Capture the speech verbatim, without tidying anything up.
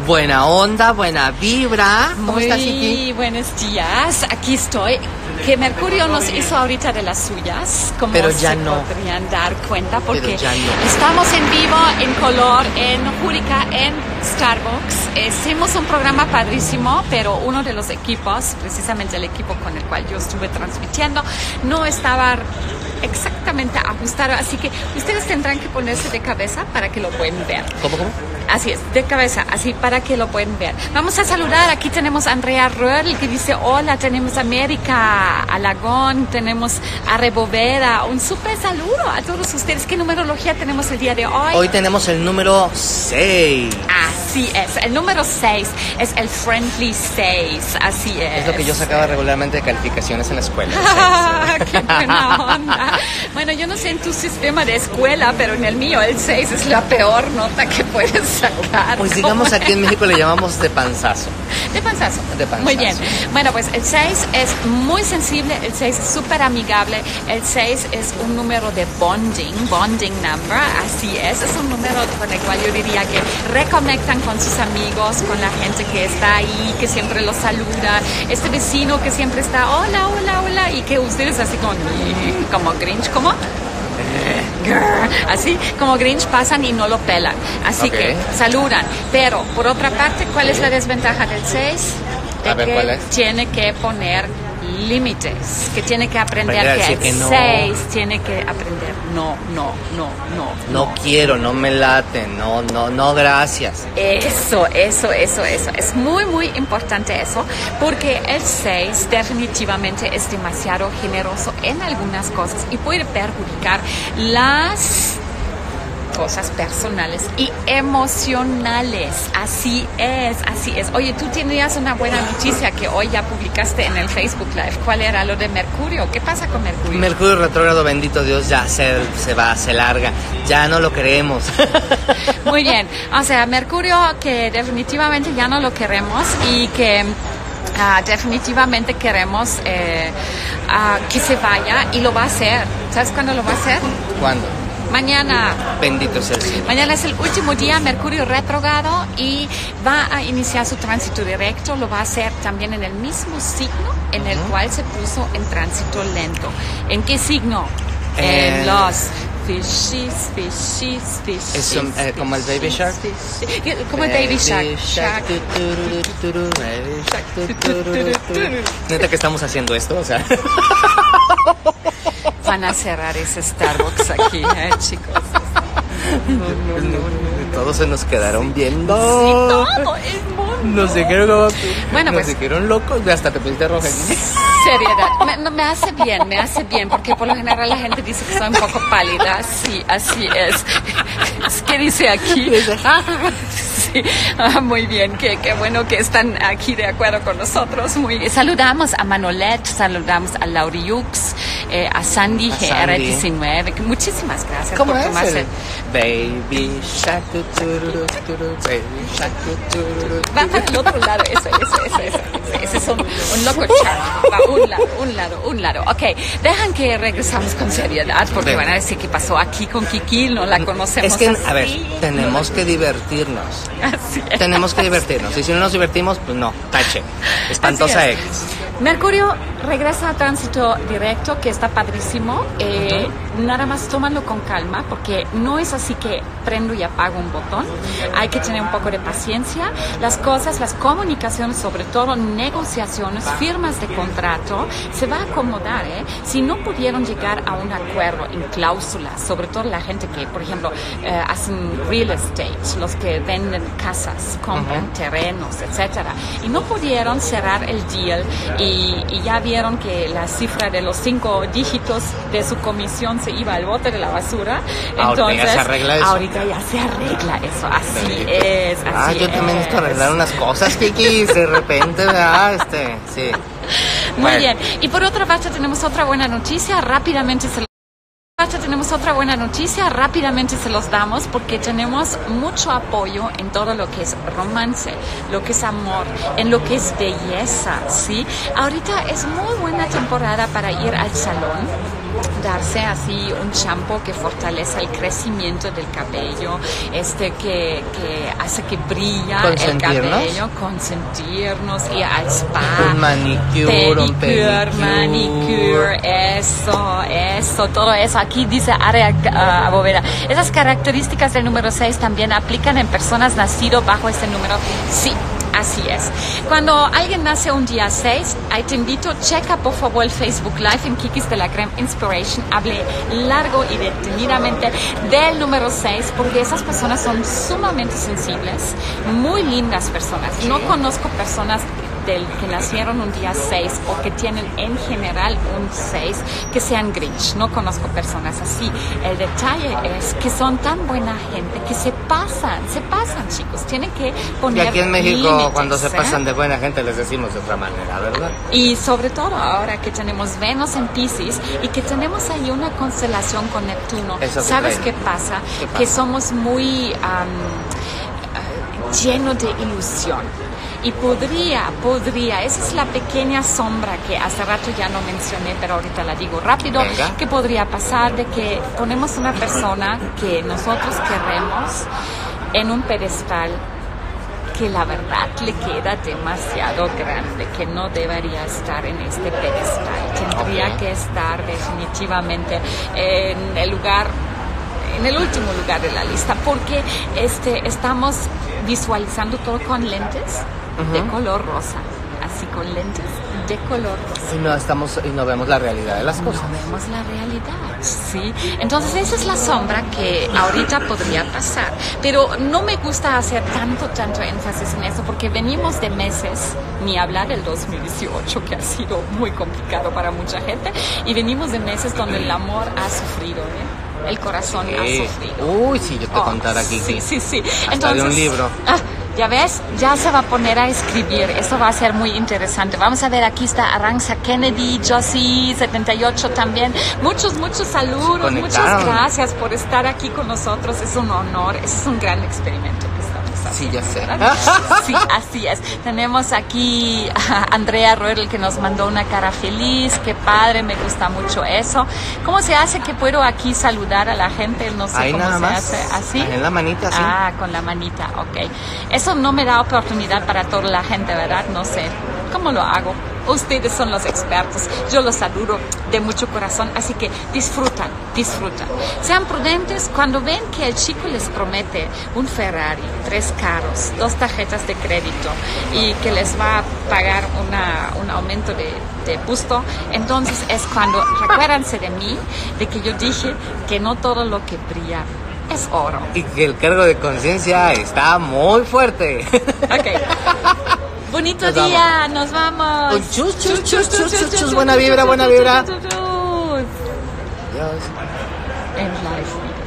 Buena onda, buena vibra. ¿Cómo Muy estás, Iki? buenos días, aquí estoy. Que Mercurio nos hizo ahorita de las suyas, como Pero ya se no. podrían dar cuenta, porque Pero ya no. estamos en vivo, en color, en Júrica, en Starbucks. Hicimos un programa padrísimo, pero uno de los equipos, precisamente el equipo con el cual yo estuve transmitiendo, no estaba exactamente ajustado, así que ustedes tendrán que ponerse de cabeza para que lo puedan ver. ¿Cómo, cómo? Así es, de cabeza, así para que lo puedan ver. Vamos a saludar, aquí tenemos a Andrea Röhrl que dice hola, tenemos a América Alagón, tenemos a Reboveda, un súper saludo a todos ustedes. ¿Qué numerología tenemos el día de hoy? Hoy tenemos el número seis. Así es, el número seis es el Friendly seis, así es. Es lo que yo sacaba regularmente de calificaciones en la escuela. Ah, ¡qué buena onda! Bueno, yo no sé en tu sistema de escuela, pero en el mío el seis es la peor nota que puedes sacar. Pues digamos aquí en México le llamamos de panzazo. De panzazo. De panzazo. Muy bien. Bueno, pues el seis es muy sensible, el seis es súper amigable, el seis es un número de bonding, bonding number, así es, es un número con el cual yo diría que reconectan con sus amigos, con la gente que está ahí, que siempre los saluda, este vecino que siempre está, hola, hola, hola, y que ustedes así como, como Grinch, ¿cómo? Así como Grinch pasan y no lo pelan, así Okay. que saludan, pero por otra parte, ¿cuál es la desventaja del seis? De A ver, que ¿cuál es? tiene que poner límites, que tiene que aprender Aprender a que decir el que no. seis tiene que aprender no, no, no, no, No quiero, no me late, no, no, no, gracias. Eso, eso, eso, eso. Es muy, muy importante eso, porque el seis definitivamente es demasiado generoso en algunas cosas y puede perjudicar las cosas personales y emocionales. Así es, así es. Oye, tú tenías una buena noticia que hoy ya publicaste en el Facebook Live. ¿Cuál era lo de Mercurio? ¿Qué pasa con Mercurio? Mercurio retrógrado, bendito Dios, ya se, se va, se larga. Ya no lo queremos. Muy bien. O sea, Mercurio que definitivamente ya no lo queremos y que uh, definitivamente queremos eh, uh, que se vaya y lo va a hacer. ¿Sabes cuándo lo va a hacer? ¿Cuándo? Mañana. Bendito sea el Señor. Mañana es el último día, Mercurio retrógrado, y va a iniciar su tránsito directo. Lo va a hacer también en el mismo signo en el Uh-huh. cual se puso en tránsito lento. ¿En qué signo? Eh, En los fishes, fishes, fishes. Es un- eh, como el Baby Shark. fishes. Como el Baby Shark. Shark. tu, turu, turu, Baby Shark, tu, turu, turu. Neta que estamos haciendo esto, o sea. Van a cerrar ese Starbucks aquí, ¿eh, chicos? No, no, no, no. Todos se nos quedaron viendo. Sí, todo el mundo. Nos dijeron como- Bueno, nos pues- dijeron locos. Hasta te pusiste roja. Seriedad. Me, no, me hace bien, me hace bien, porque por lo general la gente dice que soy un poco pálida. Sí, así es. ¿Qué dice aquí? Sí, ah, muy bien, qué, qué bueno que están aquí de acuerdo con nosotros. Muy bien. Saludamos a Manolet, saludamos a Lauriux, eh, a Sandy A G R diecinueve. que Muchísimas gracias ¿Cómo por es tomarse. el Baby Shark, tu, tururu, turu, Baby Shark, tu, tururu, Va para el otro lado, eso, eso, eso, eso. Ese es un, un loco chart. Va un lado, un lado, un lado. Ok, dejan que regresamos con seriedad, porque Ven. van a decir qué pasó aquí con Kiki, no la conocemos. Es que, así. a ver, tenemos que divertirnos. Así es. Tenemos que divertirnos. Y si no nos divertimos, pues no, tache. Espantosa Así es. X. Mercurio regresa a tránsito directo, que está padrísimo. Eh, nada más tómalo con calma, porque no es así que prendo y apago un botón. Hay que tener un poco de paciencia. Las cosas, las comunicaciones, sobre todo negociaciones, firmas de contrato, se va a acomodar, ¿eh? Si no pudieron llegar a un acuerdo en cláusulas, sobre todo la gente que, por ejemplo, eh, hacen real estate, los que venden casas, compran Ujú. terrenos, etcétera, y no pudieron cerrar el deal y, y ya vieron que la cifra de los cinco dígitos de su comisión se iba al bote de la basura. Ahorita Entonces, ya se arregla eso. ahorita ya se arregla eso, así Bendito. es, así Ah, yo también es. necesito arreglar unas cosas, Kiki. De repente, ¿verdad? Este, sí. Muy Bueno. bien. Y por otra parte tenemos otra buena noticia. Rápidamente se parte tenemos otra buena noticia, rápidamente se los damos porque tenemos mucho apoyo en todo lo que es romance, lo que es amor, en lo que es belleza, ¿sí? Ahorita es muy buena temporada para ir al salón. darse así un shampoo que fortalece el crecimiento del cabello, este que, que hace que brilla el cabello, consentirnos, ir al spa, un manicure, pedicure, un pedicure, manicure, eso, eso, todo eso. Aquí dice área uh, Boveda. Esas características del número seis también aplican en personas nacidas bajo este número. Sí. Así es. Cuando alguien nace un día seis, ahí te invito, checa por favor el Facebook Live en Kikis de la Creme Inspiration. Hablé largo y detenidamente del número seis porque esas personas son sumamente sensibles, muy lindas personas. No conozco personas del que nacieron un día seis o que tienen en general un seis que sean Grinch. No conozco personas así. El detalle es que son tan buena gente que se pasan, se pasan, chicos. Tienen que poner y aquí en México límites, cuando se ¿eh? pasan de buena gente les decimos de otra manera, ¿verdad? Y sobre todo ahora que tenemos Venus en Piscis y que tenemos ahí una constelación con Neptuno. ¿Sabes qué pasa? qué pasa? Que somos muy um, uh, llenos de ilusión. Y podría, podría, esa es la pequeña sombra que hace rato ya no mencioné, pero ahorita la digo rápido, Venga. que podría pasar de que ponemos una persona que nosotros queremos en un pedestal que la verdad le queda demasiado grande, que no debería estar en este pedestal, tendría Okay. que estar definitivamente en el lugar, en el último lugar de la lista, porque este, estamos visualizando todo con lentes uh-huh. de color rosa, así con lentes de color rosa. Y no estamos y no vemos la realidad de las cosas. No vemos la realidad, sí. Entonces esa es la sombra que ahorita podría pasar. Pero no me gusta hacer tanto, tanto énfasis en eso porque venimos de meses, ni hablar del dos mil dieciocho, que ha sido muy complicado para mucha gente, y venimos de meses donde el amor ha sufrido, ¿eh? El corazón sí. ha sufrido. Uy, sí, yo te oh, contaré aquí. Sí, sí, sí. Hasta Entonces, de un libro. Ah, ya ves, ya se va a poner a escribir. Eso va a ser muy interesante. Vamos a ver, aquí está Aranza Kennedy, Josie setenta y ocho también. Muchos, muchos saludos. Muchas gracias por estar aquí con nosotros. Es un honor. Ese es un gran experimento que estamos haciendo. Sí, ya sé. Sí, así es. Tenemos aquí a Andrea Roel que nos mandó una cara feliz. Qué padre, me gusta mucho eso. ¿Cómo se hace que puedo aquí saludar a la gente? No sé Ahí cómo nada se más. hace. ¿Así? En la manita, sí. Ah, con la manita, ok. Eso no me da oportunidad para toda la gente, ¿verdad? No sé. ¿Cómo lo hago? Ustedes son los expertos. Yo los saludo de mucho corazón, así que disfrutan, disfrutan. Sean prudentes cuando ven que el chico les promete un Ferrari, tres carros, dos tarjetas de crédito y que les va a pagar una, un aumento de, de busto. Entonces es cuando, recuérdense de mí, de que yo dije que no todo lo que brilla es oro. Y que el cargo de conciencia está muy fuerte. Ok. Bonito Nos día, vamos. nos vamos. Con chus, chus, chus, chus, chus, chus, buena vibra, buena vibra. Adiós. Adiós. En live.